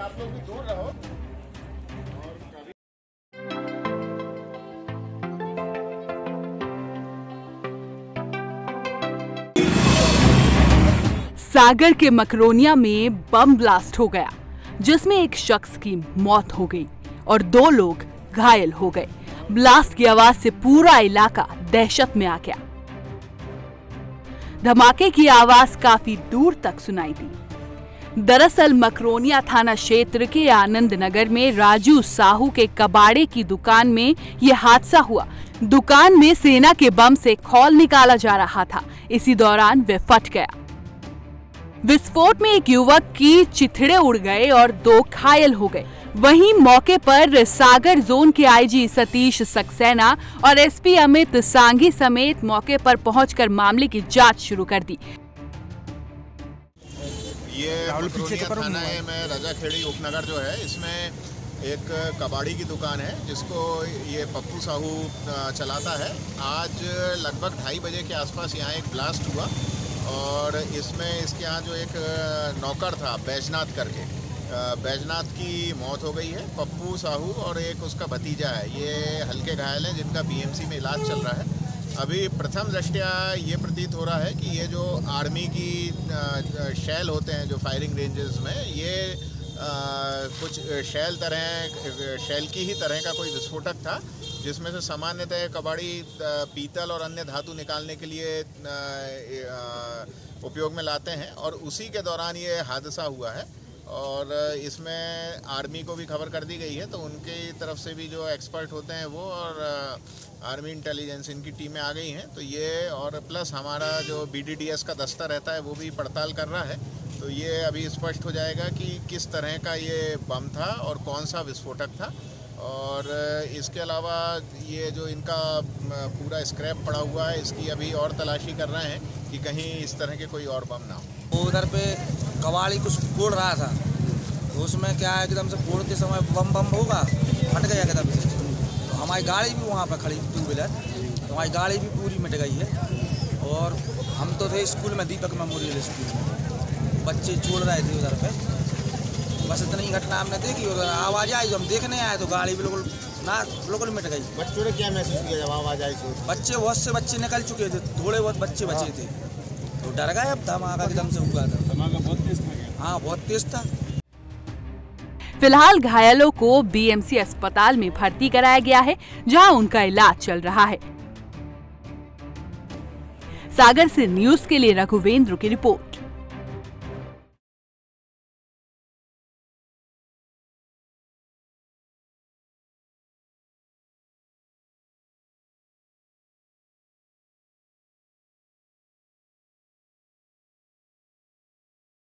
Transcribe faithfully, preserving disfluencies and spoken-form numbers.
आप लोग भी दूर रहो। सागर के मकरोनिया में बम ब्लास्ट हो गया, जिसमें एक शख्स की मौत हो गई और दो लोग घायल हो गए। ब्लास्ट की आवाज से पूरा इलाका दहशत में आ गया। धमाके की आवाज काफी दूर तक सुनाई दी। दरअसल मकरोनिया थाना क्षेत्र के आनंद नगर में राजू साहू के कबाड़े की दुकान में यह हादसा हुआ। दुकान में सेना के बम से खौल निकाला जा रहा था। इसी दौरान वह फट गया। विस्फोट में एक युवक की चिथड़े उड़ गए और दो घायल हो गए। वहीं मौके पर सागर जोन के आईजी सतीश सक्सेना और एसपी अमित सांघी समेत मौके पर पहुंचकर मामले की जांच शुरू कर दी। ये मकरोनिया थाना में रजाखेड़ी उपनगर जो है, इसमें एक कबाड़ी की दुकान है जिसको ये पप्पू साहू चलाता है। आज लगभग ढाई बजे के आसपास यहाँ एक ब्लास्ट हुआ और इसमें इसके यहाँ जो एक नौकर था बैजनाथ करके, बैजनाथ की मौत हो गई है। पप्पू साहू और एक उसका भतीजा है, ये हल्के घायल हैं जिनका बीएमसी में इलाज चल रहा है। अभी प्रथम दृष्टया ये प्रतीत हो रहा है कि ये जो आर्मी की शैल होते हैं जो फायरिंग रेंजेस में, ये आ, कुछ शैल तरह शैल की ही तरह का कोई विस्फोटक था, जिसमें से सामान्यतः कबाड़ी पीतल और अन्य धातु निकालने के लिए उपयोग में लाते हैं और उसी के दौरान ये हादसा हुआ है। और इसमें आर्मी को भी खबर कर दी गई है, तो उनकी तरफ से भी जो एक्सपर्ट होते हैं वो और आर्मी इंटेलिजेंस इनकी टीमें आ गई हैं। तो ये और प्लस हमारा जो बीडीडीएस का दस्ता रहता है वो भी पड़ताल कर रहा है। तो ये अभी स्पष्ट हो जाएगा कि किस तरह का ये बम था और कौन सा विस्फोटक था। और इसके अलावा ये जो इनका पूरा स्क्रैप पड़ा हुआ है, इसकी अभी और तलाशी कर रहे हैं कि कहीं इस तरह के कोई और बम ना हो। उधर पे कबाड़ी कुछ फोड़ रहा था, तो उसमें क्या है एकदम से फोड़ते समय बम बम होगा, फट गया एकदम से। तो हमारी गाड़ी भी वहाँ पर खड़ी, टू व्हीलर, तो हमारी गाड़ी भी पूरी मिट गई है। और हम तो थे स्कूल में, दीपक मेमोरियल स्कूल में, बच्चे छोड़ रहे थे उधर पे। बस इतनी घटना हमने देखी और आवाज़ आई, हम देखने आए तो गाड़ी बिल्कुल ना बिल्कुल मिट गई। बच्चों ने क्या महसूस किया जब आवाज़ आई? तो बच्चे बहुत से बच्चे निकल चुके थे, थोड़े बहुत बच्चे बचे थे, तो डर गए। अब धमाका एकदम से हुआ था। धमाका बहुत तेज था। हाँ, बहुत तेज था। फिलहाल घायलों को बीएमसी अस्पताल में भर्ती कराया गया है, जहां उनका इलाज चल रहा है। सागर से न्यूज के लिए रघुवेंद्र की रिपोर्ट।